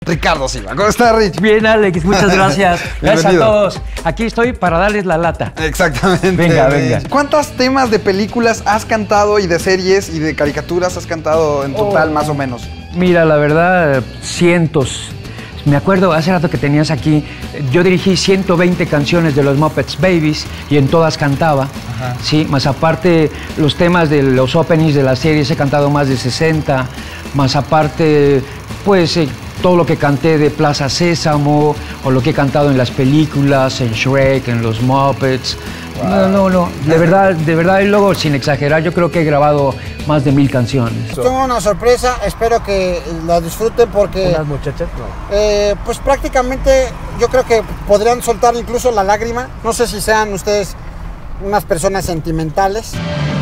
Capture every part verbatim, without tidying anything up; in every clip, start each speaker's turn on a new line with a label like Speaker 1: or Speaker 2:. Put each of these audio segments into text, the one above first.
Speaker 1: Ricardo Silva. ¿Cómo está, Rich?
Speaker 2: Bien, Alex, muchas gracias. Gracias a todos. Aquí estoy para darles la lata.
Speaker 1: Exactamente.
Speaker 2: Venga, venga.
Speaker 1: ¿Cuántos temas de películas has cantado y de series y de caricaturas has cantado en total, oh. más o menos?
Speaker 2: Mira, la verdad, cientos. Me acuerdo hace rato que tenías aquí, yo dirigí ciento veinte canciones de los Muppets Babies y en todas cantaba. Ajá. Sí, más aparte los temas de los openings de las series he cantado más de sesenta, más aparte pues eh, todo lo que canté de Plaza Sésamo o lo que he cantado en las películas, en Shrek, en los Muppets. Wow. No, no, no, de verdad, de verdad, y luego sin exagerar, yo creo que he grabado más de mil canciones.
Speaker 3: Tengo una sorpresa, espero que la disfruten porque...
Speaker 2: ¿Unas muchachas? No.
Speaker 3: Eh, pues prácticamente yo creo que podrían soltar incluso la lágrima. No sé si sean ustedes unas personas sentimentales.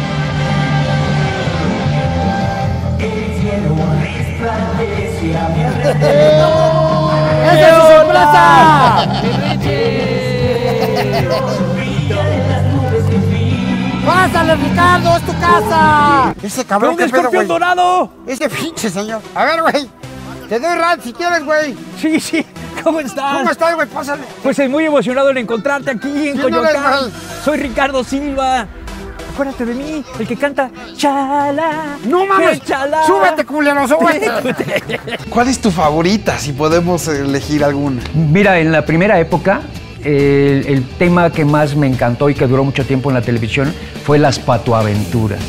Speaker 4: ¡Esa es su sorpresa! ¡Pásale, Ricardo! ¡Es tu casa!
Speaker 3: Ese cabrón
Speaker 4: que pedo, güey. Dorado!
Speaker 3: Ese pinche señor. A ver, güey. Te doy rat si quieres, güey.
Speaker 4: Sí, sí. ¿Cómo estás?
Speaker 3: ¿Cómo estás, güey? Pásale.
Speaker 4: Pues estoy muy emocionado en encontrarte aquí en Coyoacán. Soy Ricardo Silva. Acuérdate de mí, el que canta Chala.
Speaker 3: ¡No mames! Chala. ¡Súbete, culero! ¡Súbete!
Speaker 1: ¿Cuál es tu favorita, si podemos elegir alguna?
Speaker 2: Mira, en la primera época, el, el tema que más me encantó y que duró mucho tiempo en la televisión fue Las Patoaventuras.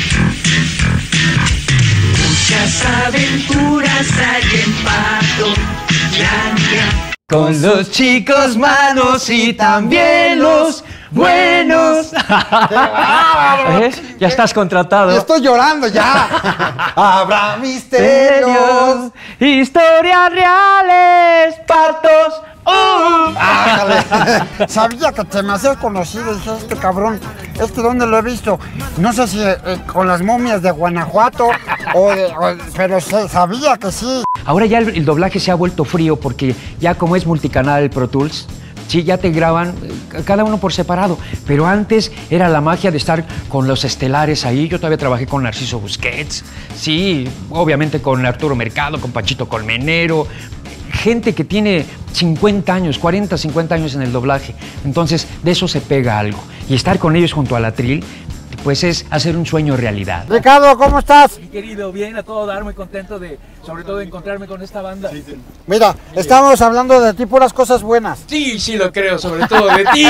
Speaker 5: Muchas aventuras hay en Patolandia.
Speaker 2: Con los chicos malos y también los buenos. ¿Eh? Ya estás contratado.
Speaker 1: Yo estoy llorando ya. Habrá misterios,
Speaker 2: historias reales, patos. ¡Uh!
Speaker 3: ¡Ájale! Sabía que te me hacías conocido, dije, este cabrón, este dónde lo he visto. No sé si eh, con las momias de Guanajuato, o de, o, pero se, sabía que sí.
Speaker 2: Ahora ya el, el doblaje se ha vuelto frío porque ya como es multicanal el Pro Tools, sí, ya te graban cada uno por separado. Pero antes era la magia de estar con los estelares ahí. Yo todavía trabajé con Narciso Busquets, sí, obviamente con Arturo Mercado, con Pachito Colmenero. Gente que tiene cincuenta años, cuarenta, cincuenta años en el doblaje. Entonces, de eso se pega algo. Y estar con ellos junto al atril, pues es hacer un sueño realidad.
Speaker 3: Ricardo, ¿cómo estás?
Speaker 4: Mi querido, bien, a todo dar, muy contento de, sobre todo, de encontrarme con esta banda. Sí, sí.
Speaker 3: Mira, estamos hablando de ti, puras cosas buenas.
Speaker 4: Sí, sí lo creo, sobre todo de ti.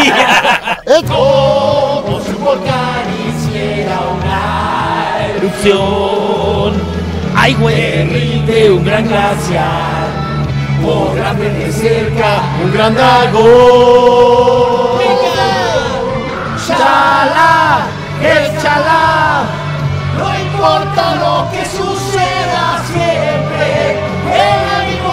Speaker 5: Como su volcán hiciera una erupción. Ay, güey, de un gran glaciar. Podrá ver de cerca un gran dragón. Chala, el chala. No importa lo que suceda siempre, el ánimo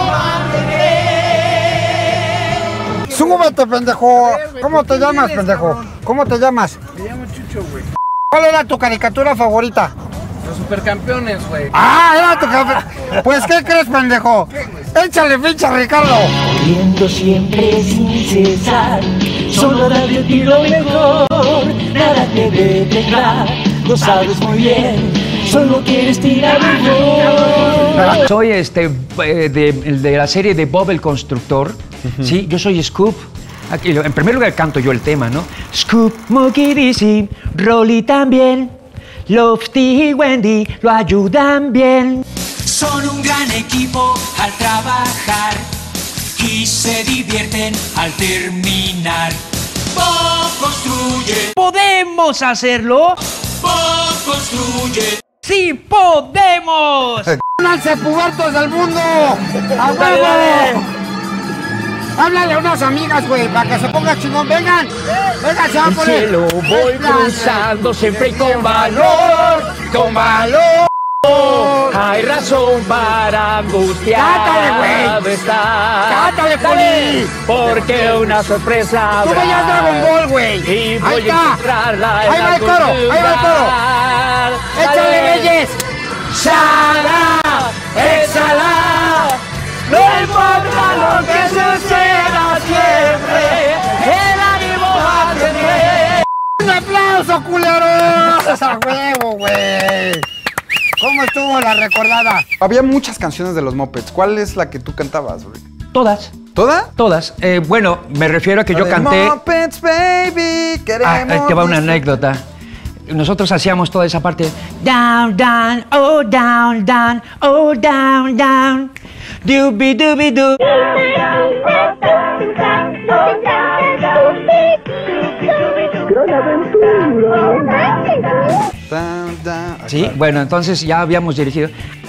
Speaker 5: mantener.
Speaker 3: Súbete, pendejo. ¿Cómo te llamas, pendejo? ¿Cómo te llamas?
Speaker 6: Me llamo Chucho, güey.
Speaker 3: ¿Cuál era tu caricatura favorita?
Speaker 6: Los supercampeones, güey.
Speaker 3: ¡Ah, era tu campeón! Pues, ¿qué crees, pendejo? ¡Échale ficha, Ricardo!
Speaker 5: Corriendo siempre sin cesar, solo dale a ti lo mejor, nada te detendrá, lo sabes muy bien, solo quieres tirar mejor.
Speaker 2: Soy este, de, de la serie de Bob el Constructor, uh-huh. Sí, yo soy Scoop. Aquí, en primer lugar canto yo el tema, ¿no? Scoop, Monkey D C, Rolly también, Lofty y Wendy lo ayudan bien.
Speaker 5: Son un gran equipo al trabajar y se divierten al terminar. Bob construye.
Speaker 2: ¿Podemos hacerlo?
Speaker 5: Bob construye.
Speaker 2: ¡Sí podemos!
Speaker 3: ¡Únanse, pubertos del mundo! ¡A huevo! Háblale a unas amigas, güey, para que se ponga chingón. ¡Vengan! ¡Vengan, se va a poner!
Speaker 4: El cielo voy cruzando siempre y con valor, con valor. Hay razón para angustiar.
Speaker 3: ¡Cátale, güey! ¡Cátale, Poli!
Speaker 4: Porque una sorpresa habrá.
Speaker 3: ¡Tú veías Dragon Ball, güey!
Speaker 4: Y voy
Speaker 3: ahí
Speaker 4: a
Speaker 3: está.
Speaker 4: encontrarla.
Speaker 3: ¡Ahí va el toro! ¡Ahí va el toro! ¡Échale, Reyes!
Speaker 5: ¡Chala! ¡Exhala! No importa lo que suceda siempre, el ánimo va a tener.
Speaker 3: ¡Un aplauso, culeros! ¡A huevo, güey! ¿Cómo estuvo la recordada?
Speaker 1: Había muchas canciones de los Muppets. ¿Cuál es la que tú cantabas, Rick?
Speaker 2: Todas.
Speaker 1: ¿Toda?
Speaker 2: Todas. Eh, bueno, me refiero a que
Speaker 1: La
Speaker 2: yo
Speaker 1: de
Speaker 2: canté...
Speaker 1: Muppets, baby, queremos...
Speaker 2: Ah, ahí te va una anécdota. Nosotros hacíamos toda esa parte. Down, down, oh, down, down, oh, down, down. Dooby, dooby, doo.
Speaker 1: Down, down. Ahí
Speaker 2: Sí,
Speaker 1: está.
Speaker 2: bueno, entonces ya habíamos dirigido.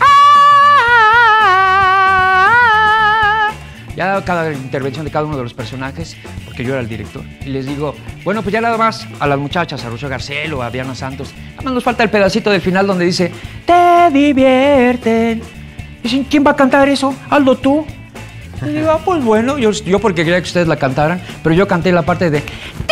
Speaker 2: Ya cada intervención de cada uno de los personajes, porque yo era el director, y les digo, bueno, pues ya nada más a las muchachas, a Rocío Garcelo, a Diana Santos, nada más nos falta el pedacito del final donde dice, te divierten. Dicen, ¿quién va a cantar eso? Hazlo tú. Y digo, ah, pues bueno, yo, yo porque quería que ustedes la cantaran, pero yo canté la parte de, te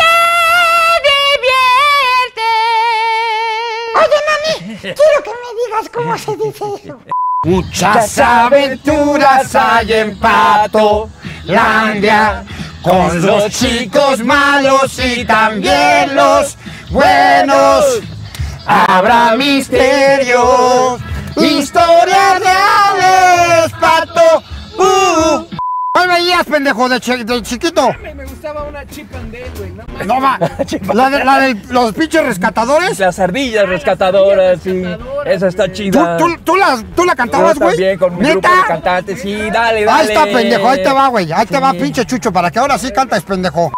Speaker 2: divierten.
Speaker 3: Oye, mami, quiero que me digas cómo se dice eso.
Speaker 4: Muchas aventuras hay en Patolandia, con los chicos malos y también los buenos. Habrá misterios, historias reales, Pato. Uh.
Speaker 3: ¿Cuál veías, pendejo, de, chi de chiquito?
Speaker 6: Me gustaba una Chip and Dale, güey. No mames.
Speaker 3: No, va. La de, la de los pinches rescatadores.
Speaker 4: Las ardillas rescatadoras, sí. Esa está
Speaker 3: ¿Tú,
Speaker 4: chida.
Speaker 3: tú, tú, la, ¿Tú la cantabas,
Speaker 4: Yo
Speaker 3: güey?
Speaker 4: también con mi grupo de cantantes, sí, dale, dale.
Speaker 3: Ahí está, pendejo, ahí te va, güey. Ahí te va,
Speaker 4: Sí.
Speaker 3: pinche Chucho, para que ahora sí cantes, pendejo.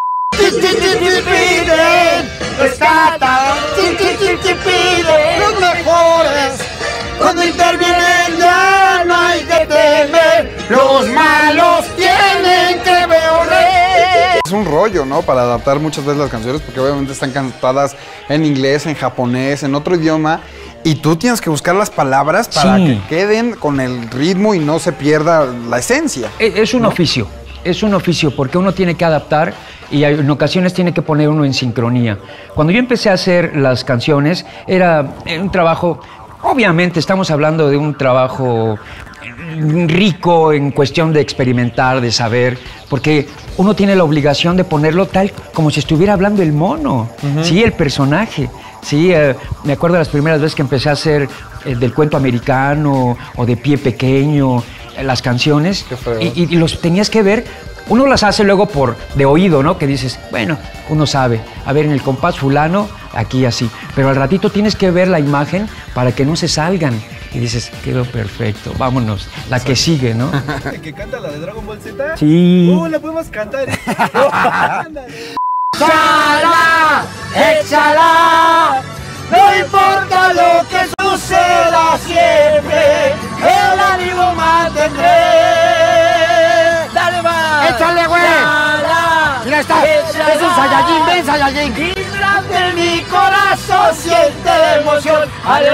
Speaker 3: Los mejores, cuando intervienen ya no hay que temer. Los malos tienen que beber.
Speaker 1: Es un rollo, ¿no? Para adaptar muchas veces las canciones, porque obviamente están cantadas en inglés, en japonés, en otro idioma. Y tú tienes que buscar las palabras para
Speaker 2: Sí.
Speaker 1: que queden con el ritmo y no se pierda la esencia.
Speaker 2: Es es un oficio, es un oficio porque uno tiene que adaptar y hay- en ocasiones tiene que poner uno en sincronía. Cuando yo empecé a hacer las canciones era eh, un trabajo, obviamente estamos hablando de un trabajo rico en cuestión de experimentar, de saber, porque uno tiene la obligación de ponerlo tal como si estuviera hablando el mono, sí, el personaje. Sí, eh, me acuerdo de las primeras veces que empecé a hacer eh, del cuento americano o de Pie Pequeño, eh, las canciones,
Speaker 1: Qué fregón.
Speaker 2: y, y- y los tenías que ver. Uno las hace luego por de oído, ¿no? Que dices, bueno, uno sabe, a ver, en el compás fulano, aquí así. Pero al ratito tienes que ver la imagen para que no se salgan. Y dices, quedó perfecto, vámonos. La que sigue, ¿no?
Speaker 6: ¿El que canta la de Dragon Ball Z?
Speaker 2: Sí.
Speaker 6: Uh, la podemos cantar. Ándale.
Speaker 3: ¡Échala! ¡Échala! No importa lo que suceda siempre, el ánimo mantendré.
Speaker 4: ¡Dale más!
Speaker 3: ¡Échale, güey! Mira, está. Es un Saiyajin, ven, Saiyajin.
Speaker 4: En mi corazón siente emoción al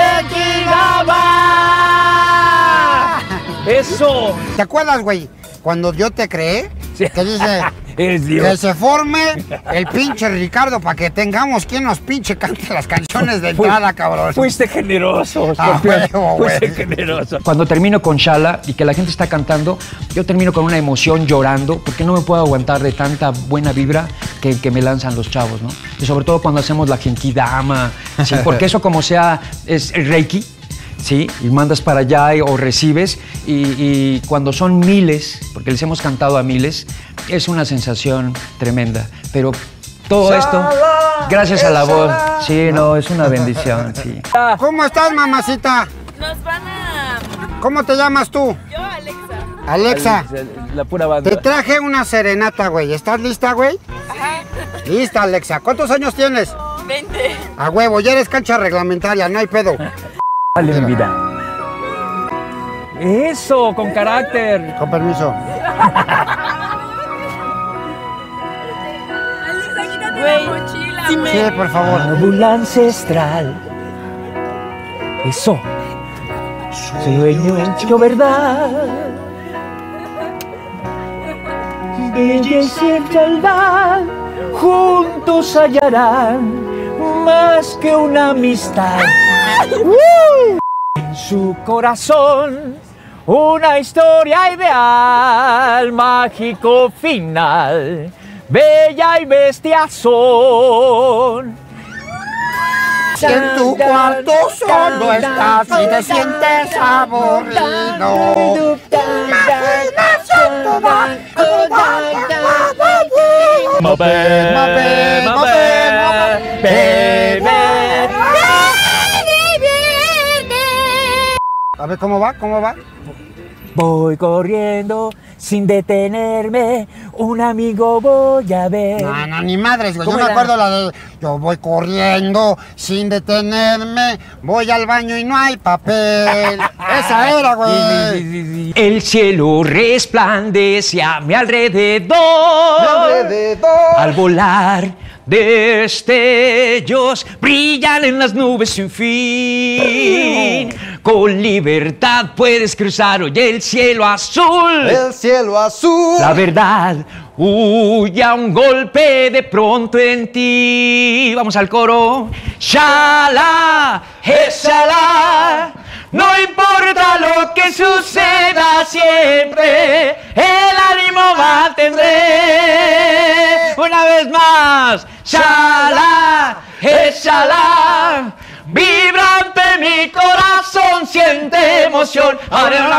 Speaker 4: Eso.
Speaker 3: ¿Te acuerdas, güey? Cuando yo te creé,
Speaker 4: Sí.
Speaker 3: que dice
Speaker 4: Eres
Speaker 3: que
Speaker 4: Dios.
Speaker 3: se forme el pinche Ricardo para que tengamos quien nos pinche cante las canciones de
Speaker 4: Fui-
Speaker 3: entrada, cabrón.
Speaker 4: Fuiste generoso,
Speaker 3: Ah,
Speaker 4: Scorpion.
Speaker 3: huevo,
Speaker 4: Fuiste
Speaker 3: güey.
Speaker 4: generoso.
Speaker 2: Cuando termino con Shala y que la gente está cantando, yo termino con una emoción llorando porque no me puedo aguantar de tanta buena vibra que, que me lanzan los chavos, ¿no? Y sobre todo cuando hacemos la Genkidama, ¿sí? Porque eso como sea es el Reiki, ¿sí? Y mandas para allá y- o recibes y, y cuando son miles, porque les hemos cantado a miles, es una sensación tremenda. Pero todo esto, gracias a la voz, sí, no, es una bendición, sí.
Speaker 3: ¿Cómo estás, mamacita?
Speaker 7: Nos van a...
Speaker 3: ¿Cómo te llamas tú?
Speaker 7: Yo, Alexa.
Speaker 3: Alexa,
Speaker 4: La pura
Speaker 3: te
Speaker 4: banda.
Speaker 3: traje una serenata, güey. ¿Estás lista, güey?
Speaker 7: Ajá.
Speaker 3: Lista, Alexa. ¿Cuántos años tienes?
Speaker 7: veinte.
Speaker 3: A huevo, ya eres cancha reglamentaria, no hay pedo.
Speaker 4: Dale, mi vida. Eso, con carácter.
Speaker 3: Con permiso.
Speaker 7: Alexa, quítate Güey, la mochila, sí güey.
Speaker 3: Sí, por favor.
Speaker 4: Fábula ancestral. Eso. Sueño hecho verdad. Belleza y fealdad juntos hallarán más que una amistad. ¡Uh! En su corazón una historia ideal, mágico final, bella y bestia son.
Speaker 3: Si en tu cuarto solo estás y te sientes aburrido, imaginación te da.
Speaker 4: Moped,
Speaker 3: Moped, moped,
Speaker 4: moped,
Speaker 3: A ver, ¿cómo va? ¿Cómo va?
Speaker 5: Voy corriendo sin detenerme, un amigo voy a ver.
Speaker 3: No, no, ni madres, güey. Yo
Speaker 5: ¿Cómo
Speaker 3: me
Speaker 5: era?
Speaker 3: acuerdo la de yo voy corriendo sin detenerme, voy al baño y no hay papel. Esa era, güey.
Speaker 2: El cielo resplandece a mi alrededor.
Speaker 1: Alrededor.
Speaker 2: Al volar destellos brillan en las nubes sin fin. Con libertad puedes cruzar hoy el cielo azul.
Speaker 1: El cielo azul.
Speaker 2: La verdad huye a un golpe de pronto en ti. Vamos al coro. Shala, eshala. No importa lo que suceda siempre, el ánimo mantendré. Una vez más. Shala, eshala. Vibrante mi corazón siente emoción. Ahora